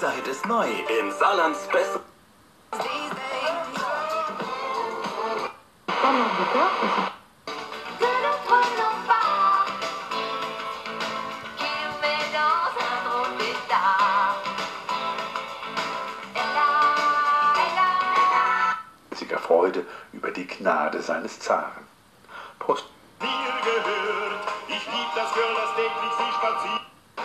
Zeit ist neu in Saarlands Best. Freude über die Gnade seines Zaren. Prost. Mir gehört, ich lieb das Girl, das täglich sie spaziert.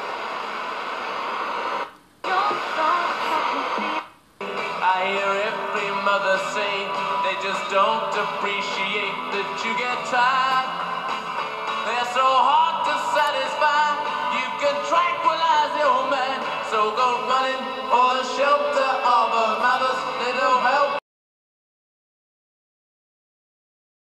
I hear every mother say they just don't appreciate that you get tired. They're so hard to satisfy. You can tranquilize your mind, so go running for shelter.